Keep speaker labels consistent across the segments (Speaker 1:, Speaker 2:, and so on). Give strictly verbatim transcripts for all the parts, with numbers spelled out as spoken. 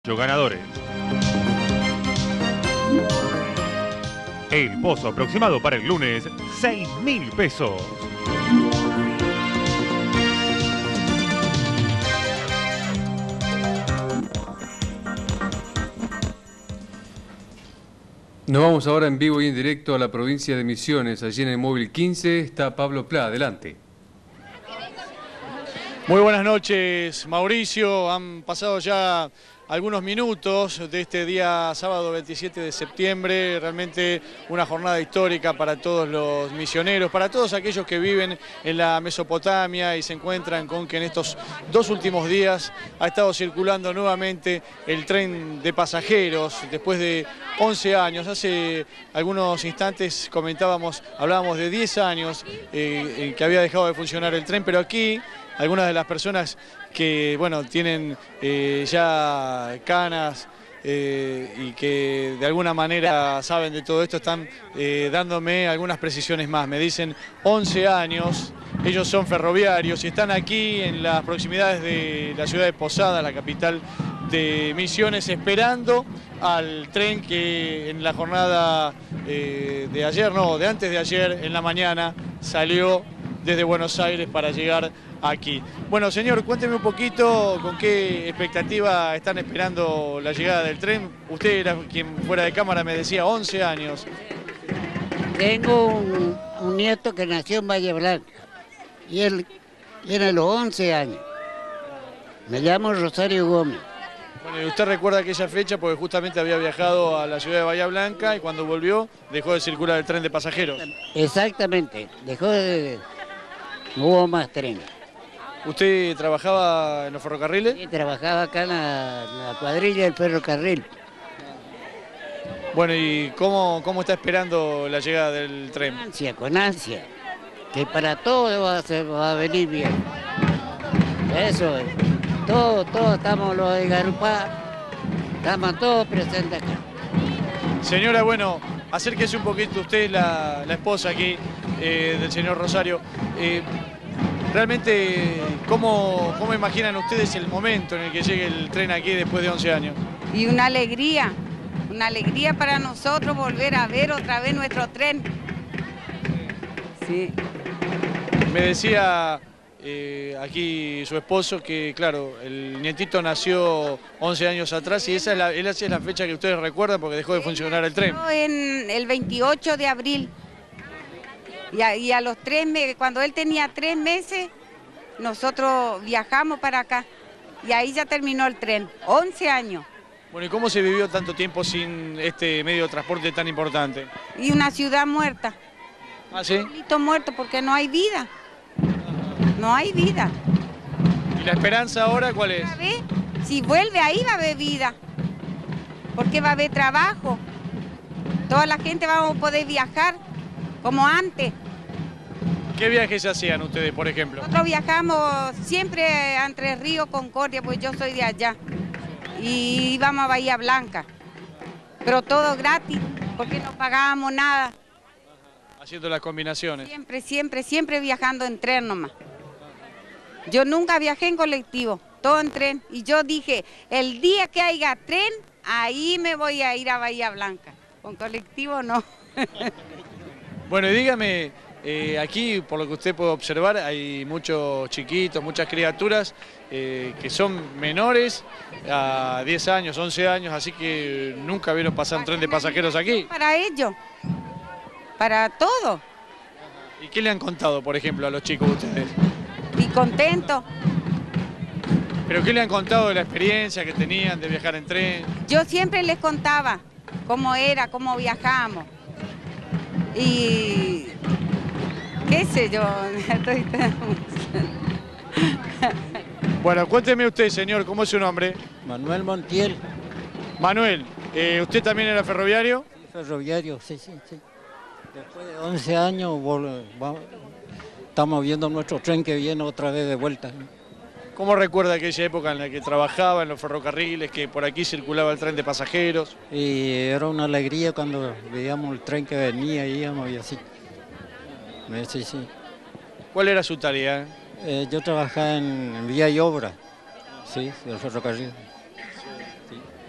Speaker 1: Ganadores. El pozo aproximado para el lunes, seis mil pesos.
Speaker 2: Nos vamos ahora en vivo y en directo a la provincia de Misiones. Allí en el móvil quince está Pablo Pla. Adelante.
Speaker 3: Muy buenas noches, Mauricio. Han pasado ya algunos minutos de este día sábado veintisiete de septiembre, realmente una jornada histórica para todos los misioneros, para todos aquellos que viven en la Mesopotamia y se encuentran con que en estos dos últimos días ha estado circulando nuevamente el tren de pasajeros después de once años. Hace algunos instantes comentábamos, hablábamos de diez años eh, que había dejado de funcionar el tren, pero aquí algunas de las personas que bueno, tienen eh, ya canas eh, y que de alguna manera saben de todo esto, están eh, dándome algunas precisiones más. Me dicen once años, ellos son ferroviarios y están aquí en las proximidades de la ciudad de Posadas, la capital de Misiones, esperando al tren que en la jornada eh, de ayer, no, de antes de ayer, en la mañana, salió desde Buenos Aires para llegar aquí. Bueno, señor, cuénteme un poquito con qué expectativa están esperando la llegada del tren. Usted era quien fuera de cámara me decía once años.
Speaker 4: Tengo un, un nieto que nació en Valle Blanca y él tiene los once años. Me llamo Rosario Gómez.
Speaker 3: Bueno, y usted recuerda aquella fecha porque justamente había viajado a la ciudad de Bahía Blanca y cuando volvió dejó de circular el tren de pasajeros.
Speaker 4: Exactamente, dejó de... no hubo más trenes.
Speaker 3: ¿Usted trabajaba en los ferrocarriles?
Speaker 4: Sí, trabajaba acá en la, en la cuadrilla del ferrocarril.
Speaker 3: Bueno, ¿y cómo, cómo está esperando la llegada del tren?
Speaker 4: Con ansia, con ansia, que para todo va a, ser, va a venir bien. Eso es. Todos, todos estamos los de Garupá, estamos todos presentes acá.
Speaker 3: Señora, bueno, acérquese un poquito, usted es la, la esposa aquí eh, del señor Rosario. Eh, realmente, ¿cómo, ¿cómo imaginan ustedes el momento en el que llegue el tren aquí después de once años?
Speaker 5: Y una alegría, una alegría para nosotros volver a ver otra vez nuestro tren. Sí.
Speaker 3: Me decía eh, aquí su esposo que, claro, el nietito nació once años atrás y esa es la, esa es la fecha que ustedes recuerdan porque dejó de funcionar el tren.
Speaker 5: En el veintiocho de abril. Y a, y a los tres meses, cuando él tenía tres meses, nosotros viajamos para acá. Y ahí ya terminó el tren, once años.
Speaker 3: Bueno, ¿y cómo se vivió tanto tiempo sin este medio de transporte tan importante?
Speaker 5: Y una ciudad muerta.
Speaker 3: ¿Ah, sí?
Speaker 5: Un pueblito muerto porque no hay vida. No hay vida.
Speaker 3: ¿Y la esperanza ahora cuál es?
Speaker 5: Si vuelve ahí va a haber vida. Porque va a haber trabajo. Toda la gente va a poder viajar como antes.
Speaker 3: ¿Qué viajes hacían ustedes, por ejemplo?
Speaker 5: Nosotros viajamos siempre a Entre Ríos, Concordia, pues yo soy de allá. Y íbamos a Bahía Blanca. Pero todo gratis, porque no pagábamos nada.
Speaker 3: Haciendo las combinaciones.
Speaker 5: Siempre, siempre, siempre viajando en tren nomás. Yo nunca viajé en colectivo, todo en tren. Y yo dije, el día que haya tren, ahí me voy a ir a Bahía Blanca. Con colectivo no.
Speaker 3: Bueno, y dígame, eh, aquí por lo que usted puede observar hay muchos chiquitos, muchas criaturas eh, que son menores a diez años, once años, así que nunca vieron pasar un tren de pasajeros aquí.
Speaker 5: Para ellos, para todo.
Speaker 3: ¿Y qué le han contado, por ejemplo, a los chicos ustedes?
Speaker 5: Y contentos.
Speaker 3: ¿Pero qué le han contado de la experiencia que tenían de viajar en tren?
Speaker 5: Yo siempre les contaba cómo era, cómo viajábamos. Y qué sé yo, estoy tan...
Speaker 3: Bueno, cuénteme usted, señor, ¿cómo es su nombre?
Speaker 6: Manuel Montiel.
Speaker 3: Manuel, eh, ¿usted también era ferroviario?
Speaker 6: Sí, ferroviario, sí, sí, sí. Después de once años vamos, estamos viendo nuestro tren que viene otra vez de vuelta.
Speaker 3: ¿Cómo recuerda aquella época en la que trabajaba en los ferrocarriles, que por aquí circulaba el tren de pasajeros?
Speaker 6: Y era una alegría cuando veíamos el tren que venía, íbamos y así. Sí, sí.
Speaker 3: ¿Cuál era su tarea?
Speaker 6: Eh, yo trabajaba en, en vía y obra, sí, del ferrocarril. Sí.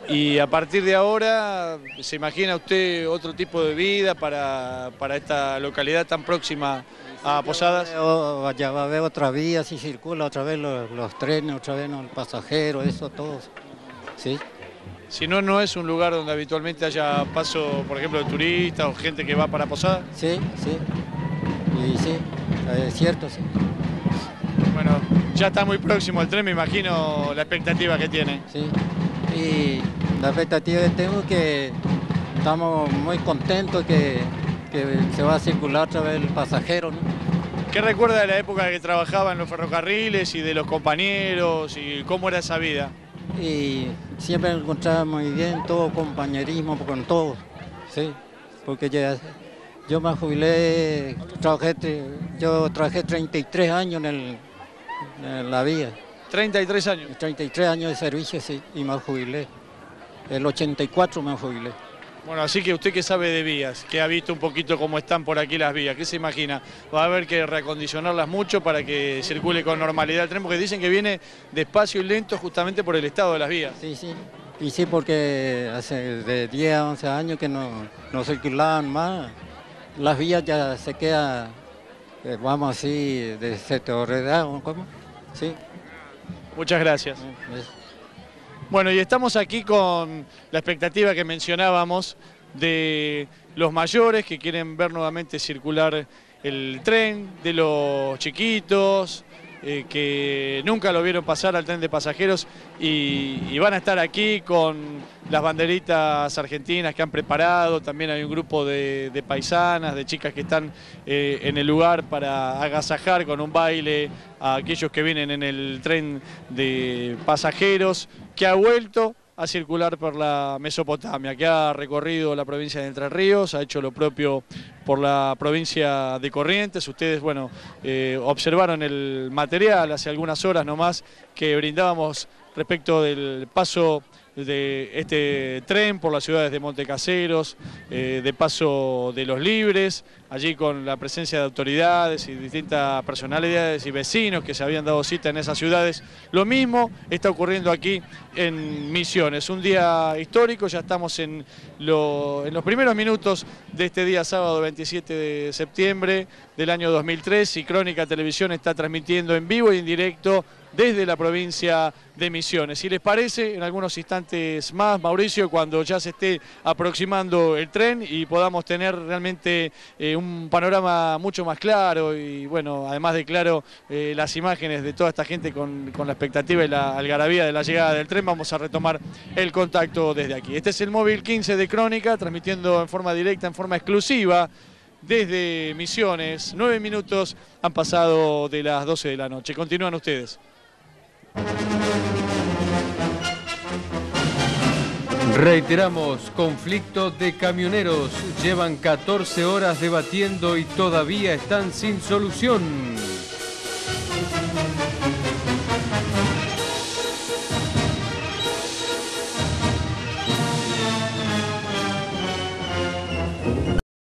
Speaker 3: Y a partir de ahora, ¿se imagina usted otro tipo de vida para, para esta localidad tan próxima a Posadas?
Speaker 6: Veo- ya va a haber otra vía, si circula otra vez los, los trenes, otra vez los pasajeros, eso todo. Sí,
Speaker 3: Si no, no es un lugar donde habitualmente haya paso, por ejemplo, de turistas o gente que va para Posadas.
Speaker 6: sí, sí. Y sí, es cierto, sí.
Speaker 3: Bueno, ya está muy próximo el tren, me imagino la expectativa que tiene.
Speaker 6: Sí. Y la expectativa que tengo es que estamos muy contentos que, que se va a circular otra vez el pasajero, ¿no?
Speaker 3: ¿Qué recuerda de la época que trabajaba en los ferrocarriles y de los compañeros y cómo era esa vida?
Speaker 6: Y siempre nos encontramos muy bien, todo compañerismo con todos, sí, porque ya, yo me jubilé, trabajé, tre- yo trabajé treinta y tres años en, el, en la vía,
Speaker 3: treinta y tres años.
Speaker 6: treinta y tres años de servicio, sí, y me jubilé. El ochenta y cuatro me jubilé.
Speaker 3: Bueno, así que usted que sabe de vías, que ha visto un poquito cómo están por aquí las vías, ¿qué se imagina? Va a haber que reacondicionarlas mucho para que circule con normalidad el tren, porque dicen que viene despacio y lento justamente por el estado de las vías.
Speaker 6: Sí, sí, y sí, porque hace de diez a once años que no, no circulaban más, las vías ya se quedan, eh, vamos así, de sectoriedad, ¿cómo? Sí.
Speaker 3: Muchas gracias.
Speaker 6: es-
Speaker 3: Bueno, y estamos aquí con la expectativa que mencionábamos de los mayores que quieren ver nuevamente circular el tren, de los chiquitos eh, que nunca lo vieron pasar al tren de pasajeros y, y van a estar aquí con las banderitas argentinas que han preparado. También hay un grupo de, de paisanas, de chicas que están eh, en el lugar para agasajar con un baile a aquellos que vienen en el tren de pasajeros, que ha vuelto a circular por la Mesopotamia, que ha recorrido la provincia de Entre Ríos, ha hecho lo propio por la provincia de Corrientes. Ustedes, bueno, eh, observaron el material hace algunas horas nomás que brindábamos respecto del paso de este tren por las ciudades de Montecaseros, eh, de Paso de los Libres, allí con la presencia de autoridades y distintas personalidades y vecinos que se habían dado cita en esas ciudades. Lo mismo está ocurriendo aquí en Misiones, un día histórico. Ya estamos en, lo, en los primeros minutos de este día sábado veintisiete de septiembre del año dos mil tres, y Crónica Televisión está transmitiendo en vivo y en directo desde la provincia de Misiones. Si les parece, en algunos instantes más, Mauricio, cuando ya se esté aproximando el tren y podamos tener realmente eh, un panorama mucho más claro y, bueno, además de claro, eh, las imágenes de toda esta gente con, con la expectativa y la algarabía de la llegada del tren, vamos a retomar el contacto desde aquí. Este es el móvil quince de Crónica, transmitiendo en forma directa, en forma exclusiva, desde Misiones. Nueve minutos han pasado de las doce de la noche. Continúan ustedes.
Speaker 2: Reiteramos, conflicto de camioneros. Llevan catorce horas debatiendo y todavía están sin solución.